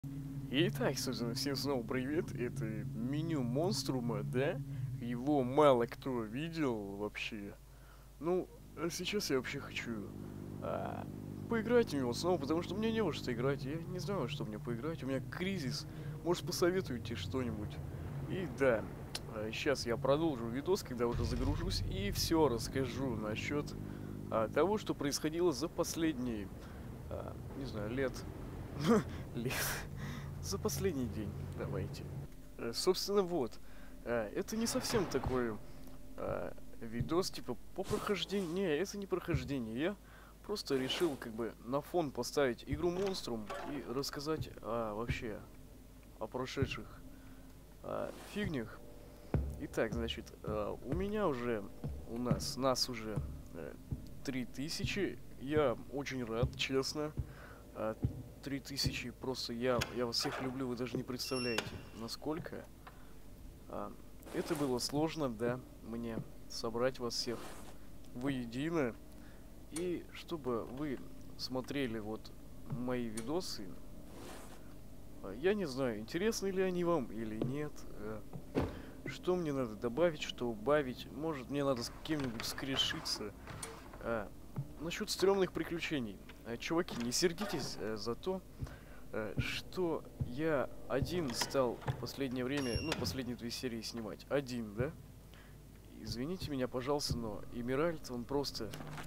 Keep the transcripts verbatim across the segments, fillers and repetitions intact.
Итак, собственно, всем снова привет. Это меню Монструма, да? Его мало кто видел вообще. Ну, а сейчас я вообще хочу а, поиграть в него снова, потому что мне не во что играть. Я не знаю, во что мне поиграть. У меня кризис. Может, посоветуете что-нибудь? И да, сейчас я продолжу видос, когда уже загружусь, и все расскажу насчет а, того, что происходило за последние, а, не знаю, лет. Лет. За последний день, давайте. Э, собственно, вот. Э, это не совсем такой э, видос, типа, по прохождению. Не, это не прохождение. Я просто решил, как бы, на фон поставить игру Монструм и рассказать о, вообще о прошедших э, фигнях. Итак, значит, э, у меня уже, у нас, нас уже э, три тысячи. Я очень рад, честно. Э, три тысячи, просто я, я вас всех люблю, вы даже не представляете, насколько. А, это было сложно, да, мне собрать вас всех воедино. И чтобы вы смотрели вот мои видосы. А, я не знаю, интересны ли они вам или нет. А, что мне надо добавить, что убавить. Может, мне надо с кем-нибудь скрешиться. А, насчет стрёмных приключений. А, чуваки, не сердитесь а, за то, а, что я один стал в последнее время, ну, последние две серии снимать. Один, да? Извините меня, пожалуйста, но Эмиральд, он просто...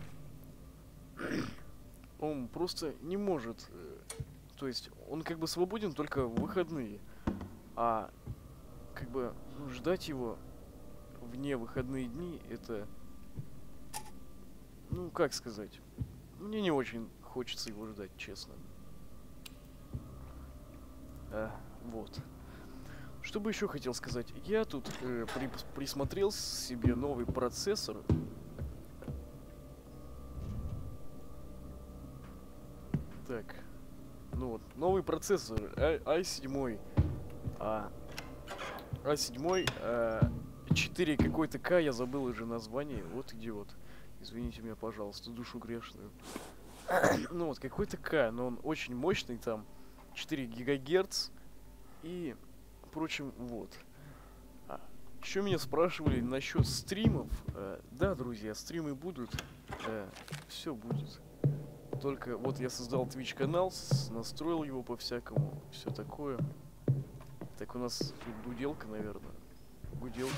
Он просто не может... Э, то есть, он как бы свободен только в выходные. А как бы ну, ждать его вне выходные дни, это... Ну, как сказать? Мне не очень хочется его ждать, честно. А, вот. Что бы еще хотел сказать? Я тут э, при, присмотрел себе новый процессор. Так. Ну вот, новый процессор ай семь. А, ай семь, а, четыре какой-то К, я забыл уже название. Вот идиот. Извините меня, пожалуйста, душу грешную. Ну вот, какой-то К, но он очень мощный там. четыре гигагерц. И, впрочем, вот. А, еще меня спрашивали насчет стримов. А, да, друзья, стримы будут. А, все будет. Только вот я создал Twitch канал, настроил его по-всякому, все такое. Так у нас тут гуделка, наверное. Гуделка.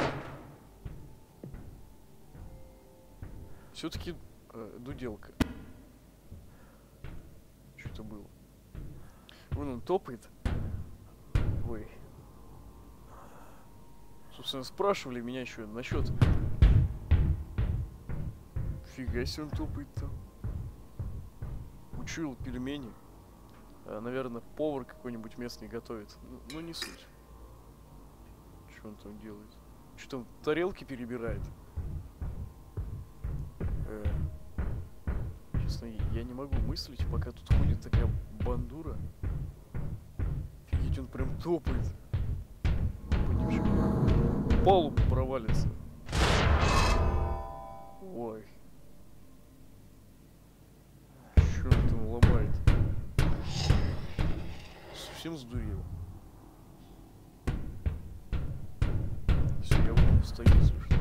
Все-таки э, дуделка. Что это было? Вон он топает. Ой. Собственно, спрашивали меня еще насчет. Фига себе он топает-то. Учуял пельмени. А, наверное, повар какой-нибудь местный готовит. Ну, ну не суть. Что он там делает? Что там тарелки перебирает? Э, честно, я не могу мыслить, пока тут ходит такая бандура. Офигеть, он прям топает. В палубу провалится. Ой. Что он там ломает? Совсем сдурел. Все, я буду встаю, если что.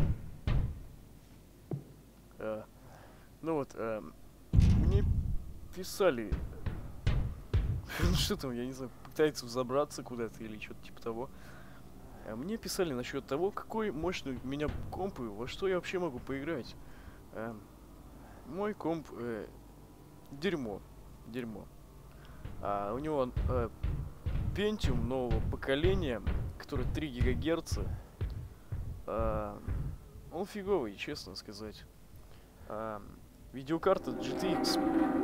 А, ну вот, а, мне писали... Ну что там, я не знаю, пытается взобраться куда-то или что-то типа того. А мне писали насчет того, какой мощный у меня комп и во что я вообще могу поиграть. А, мой комп э, дерьмо. Дерьмо. А, у него э, Pentium нового поколения, который три гигагерца. А, он фиговый, честно сказать. А, видеокарта джи ти экс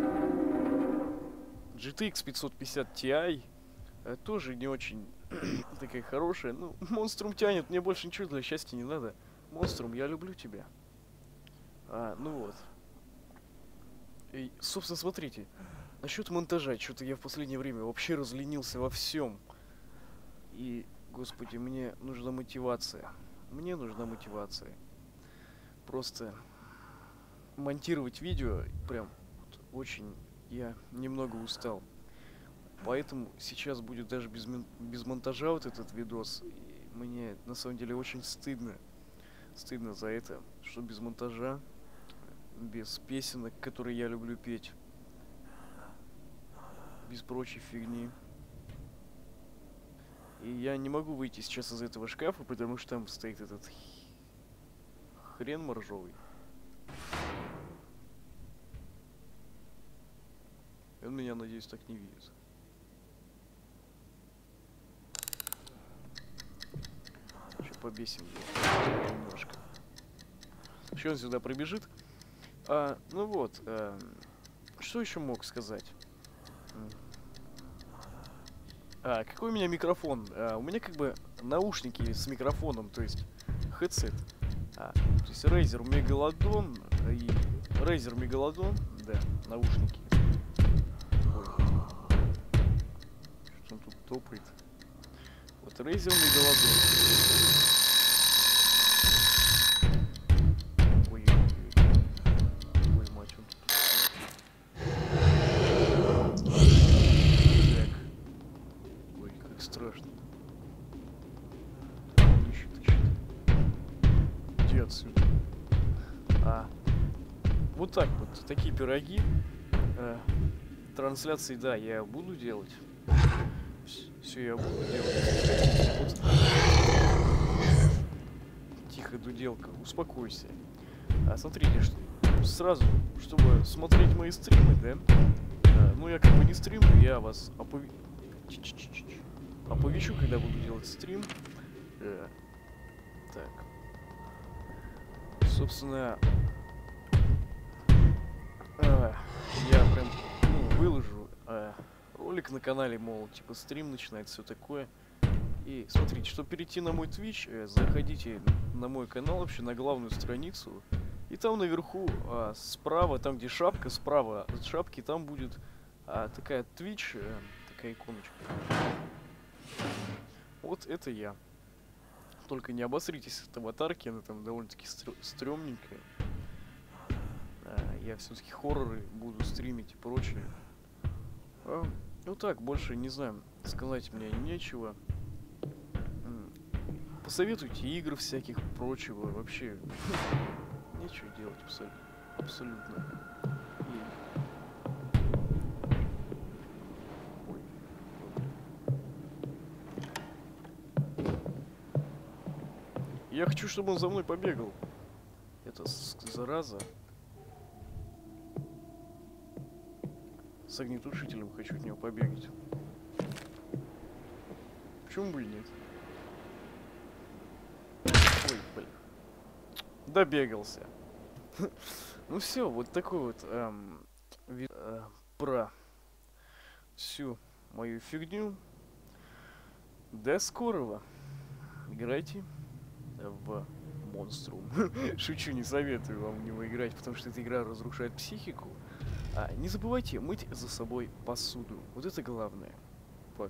джи ти экс пятьсот пятьдесят Ti а, тоже не очень такая хорошая. Ну, Монструм тянет, мне больше ничего для счастья не надо. Монструм, я люблю тебя. А, ну вот. И, собственно, смотрите. Насчет монтажа, что-то я в последнее время вообще разленился во всем. И, господи, мне нужна мотивация. Мне нужна мотивация. Просто монтировать видео прям вот, очень я немного устал. Поэтому сейчас будет даже без, мен- без монтажа вот этот видос. И мне на самом деле очень стыдно. Стыдно за это, что без монтажа, без песенок, которые я люблю петь, без прочей фигни. И я не могу выйти сейчас из этого шкафа, потому что там стоит этот х- хрен моржовый. И он меня, надеюсь, так не видит. Сейчас побесим его немножко. Еще он сюда пробежит. А, ну вот, а, что еще мог сказать? М. А, какой у меня микрофон? А, у меня как бы наушники с микрофоном, то есть headset. А, то есть Razer Megalodon и Razer Megalodon, да, наушники. Ой. Что он тут топает? Вот Razer Megalodon. Ой, ой, ой. Ой, мать, он тут. Так. Ой, как страшно. Ищет, ищет. Иди отсюда. А. Вот так вот, такие пироги. Э, трансляции, да, я буду делать. Все, я буду делать. Вот. Тихо, дуделка, успокойся. А смотрите, что сразу, чтобы смотреть мои стримы, да? А, ну, я как бы не стримлю, я вас опове... Ч-ч-ч-ч-ч. оповещу, когда буду делать стрим. Э, так. Собственно, а, я прям ну, выложу а, ролик на канале, мол, типа стрим начинается, все такое. И смотрите, чтобы перейти на мой Twitch, э, заходите на мой канал, вообще на главную страницу. И там наверху, а, справа, там где шапка, справа от шапки, там будет а, такая Twitch, э, такая иконочка. Вот это я. Только не обосритесь от аватарки, она там довольно-таки стрёмненькая. А, я все-таки хорроры буду стримить и прочее. А, ну так, больше не знаю, сказать мне нечего. М, Посоветуйте игр всяких прочего, вообще нечего делать абсолютно. Абсолютно. И... Ой, я хочу, чтобы он за мной побегал. Это зараза. С огнетушителем хочу от него побегать. Почему бы и нет? Ой, блин. Добегался. Ну все, вот такой вот эм, ви- э, про всю мою фигню. До скорого. Играйте в Monstrum. Шучу, не советую вам в него играть, потому что эта игра разрушает психику. А, не забывайте мыть за собой посуду. Вот это главное.